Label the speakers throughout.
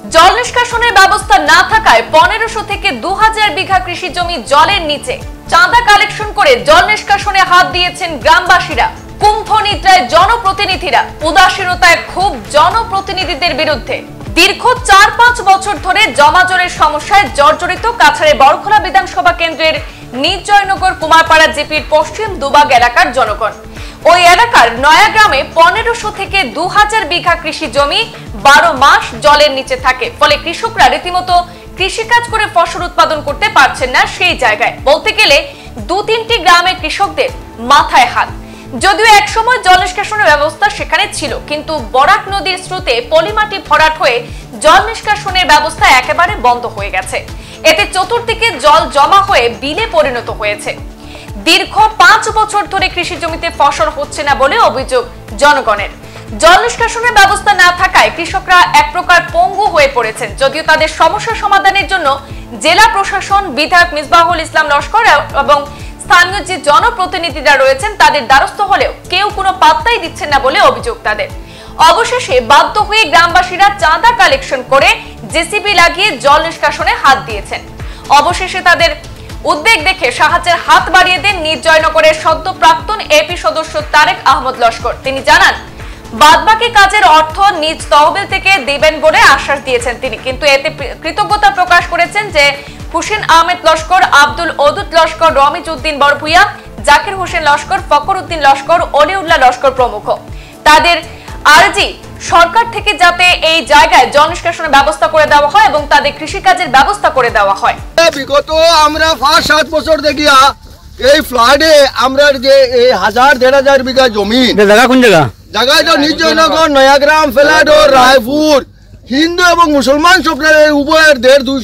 Speaker 1: জল নিষ্কাশনের ব্যবস্থা না থাকায় 1500 থেকে 2000 বিঘা কৃষি জমি জলের নিচে। চাঁদা কালেকশন করে জল নিষ্কাশনে হাত দিয়েছেন গ্রামবাসীরা। কুম্ভ নিদ্রায় জনপ্রতিনিধিরা, উদাসীনতায় ক্ষোভ জনপ্রতিনিধিদের বিরুদ্ধে। দীর্ঘ 4-5 বছর ধরে জমা জলের সমস্যায় জর্জরিত কাছাড়ের বড়খোলা বিধানসভা কেন্দ্রের নিজ-জয়নগর কুমারপাড়া জিপির পশ্চিম দুবাগ এলাকার জনগণ। ওই এলাকার নয়া গ্রামে 1500 থেকে 2000 বিঘা কৃষি জমি 12 মাস জলের নিচে থাকে। ফলে কৃষকরা রীতিমতো কৃষিকাজ করে ফসল উৎপাদন করতে পারছেন না। সেই জায়গায় বলতে গেলে 2-3টি গ্রামের কৃষকদের মাথায় হাত। যদিও একসময় জল নিষ্কাশনের ব্যবস্থা সেখানে ছিল, কিন্তু বরাক নদীর স্রোতে পলিমাটি ভরাট হয়ে জল নিষ্কাশনের ব্যবস্থা একেবারে বন্ধ হয়ে গেছে। এতে চতুর্দিকে জল জমা হয়ে বিলে পরিণত হয়েছে। দীর্ঘ 5 বছর ধরে কৃষি জমিতে ফসল হচ্ছে না বলে অভিযোগ জনগণের। জল নিষ্কাশনের ব্যবস্থা না থাকায় কৃষকরা এক প্রকার পঙ্গু হয়ে পড়েছেন। যদিও তাদের সমস্যা সমাধানের জন্য জেলা প্রশাসন, বিধায়ক মিসবাহুল ইসলাম লস্কর এবং স্থানীয় যে জনপ্রতিনিধিরা রয়েছেন তাদের দ্বারস্থ হলেও কেউ কোনো পাত্তাই দিচ্ছেন না বলে অভিযোগ তাদের। অবশেষে বাধ্য হয়ে গ্রামবাসীরা চাঁদা কালেকশন করে জেসিবি লাগিয়ে জল নিষ্কাশনে হাত দিয়েছেন। অবশেষে তাদের উদ্বেগ দেখে সাহায্যের হাত বাড়িয়ে দেন নিজ-জয়নগরের সদ্য প্রাক্তন এপি সদস্য তারেক আহমদ লস্কর। তিনি জানান, বাদবাকি কাজের অর্থ নিজ তহবিল থেকে দিবেন বলে আশ্বাস দিয়েছেন তিনি। কিন্তু এতে কৃতজ্ঞতা প্রকাশ করেছেন যে হুসেন আহমেদ লস্কর, আব্দুল ওদুদ লস্কর, রমিজ উদ্দিন বড়ভুইয়া, জাকির হোসেন লস্কর, ফকর উদ্দিন লস্কর, অলিউল্লাহ লস্কর প্রমুখ। তাদের আর্জি সরকার থেকে যাতে এই জায়গায় জল নিষ্কাশনের ব্যবস্থা করে দেওয়া হয় এবং তাদের কৃষিকাজের ব্যবস্থা করে দেওয়া হয়।
Speaker 2: বিগত আমরা 5-7 বছর দেখিয়া এই ফ্লাডে আমরা যে এই 1000-1500 বিঘা জমি,
Speaker 3: জায়গা কোন জায়গা
Speaker 2: জায়গায় তো নিজ-জয়নগর, নয়াগ্রাম, ফেলাডো, রায়পুর, হিন্দু এবং মুসলমান সম্প্রদায়ের উভয়ের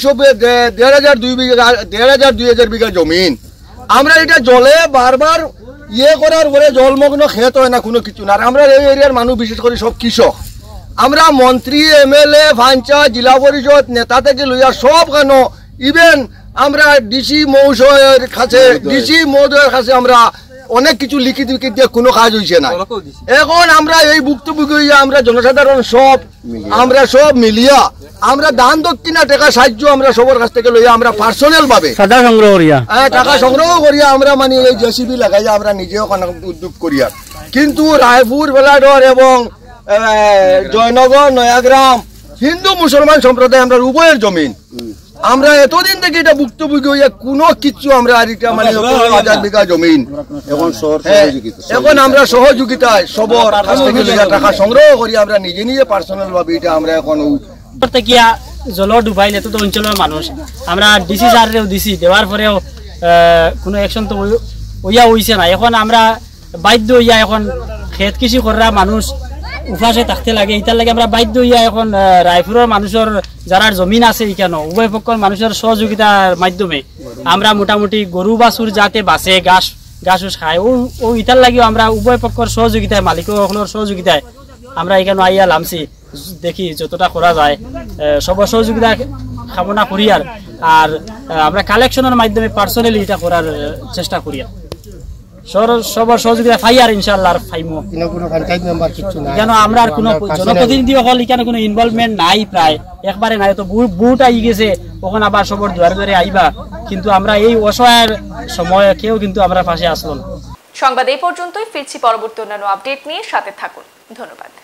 Speaker 2: 1,500-2,000 বিঘা জমিন। আমরা এটা জলে বারবার করার পরে জলমগ্ন খেত হয় না, কোনো কিছু না। আমরা এই এরিয়ার মানুষ বিশেষ করে সব কৃষক। আমরা মন্ত্রী, এমএলএ, পঞ্চায়েত, জেলা পরিষদ নেতা থেকে লইয়া সব কেন ইভেন আমরা ডিসি মহোদয়ের কাছে আমরা অনেক কিছু লিখিত দিয়ে কোনো কাজ হয়েছে না। এখন আমরা এই ভুক্তভোগী হইয়া আমরা জনসাধারণ আমরা সব মিলিয়া আমরা দান দক্ষিণা টাকা সাহায্য আমরা সবার কাছ থেকে লইয়া আমরা পার্সোনাল ভাবে টাকা সংগ্রহ করিয়া আমরা মানে এই জেসিবি লাগাইয়া আমরা নিজেও উদ্যোগ করিয়া। কিন্তু রায়পুর, বেলাডর এবং জয়নগর, নয়াগ্রাম হিন্দু মুসলমান সম্প্রদায় আমরা উভয়ের জমিন। আমরা এতদিন থেকে এটা ভুক্তভোগী হইয়া কোনো কিছু আমরা আর এটা মানে 1000 বিঘা জমিন এখন আমরা সহযোগিতায় সবার কাছ থেকে টাকা সংগ্রহ করি আমরা নিজে নিজে পার্সোনাল ভাবে এটা আমরা এখন
Speaker 3: জল ডুবাইলে তো অঞ্চলের মানুষ আমরা ডিসি স্যারেও দিছি, দেওয়ার পরেও কোনো অ্যাকশন তো ওইয়া হইছে না। এখন আমরা বাধ্য হইয়া এখন ক্ষেত কৃষি করা মানুষ উপাসে থাকতে লাগে, এটার লাগে আমরা বাধ্য হইয়া এখন রায়পুরের মানুষের যারা জমিন আছে এখানে উভয় পক্ষের মানুষের সহযোগিতার মাধ্যমে আমরা মোটামুটি গরু বাছুর যাতে বাঁচে, ঘাস খায়, ও ইটার লাগেও আমরা উভয় পক্ষের সহযোগিতায়, মালিকের সহযোগিতায় আমরা এখানে আইয়া লামছি। দেখি যতটা করা যায় সবার সহযোগিতা কামনা করি আর আমরা কালেকশনের মাধ্যমে পার্সোনালি এটা করার চেষ্টা করি। সবার সহযোগিতা পাই আর ইনশাআল্লাহ পাইমু। কেন আমরা আর কোনো জনপ্রতিনিধি হল এখানে কোনো ইনভলভমেন্ট নাই, প্রায় একবারে নাই। তো বুট আই গেছে, তখন আবার সবার দুয়ারে দুয়ারে আইবা, কিন্তু আমরা এই অসহায়ের সময় কেউ কিন্তু আমরা পাশে আসলো না।
Speaker 1: সংবাদ এই পর্যন্তই, ফিরছি পরবর্তী অন্যান্য আপডেট নিয়ে, সাথে থাকুন। ধন্যবাদ।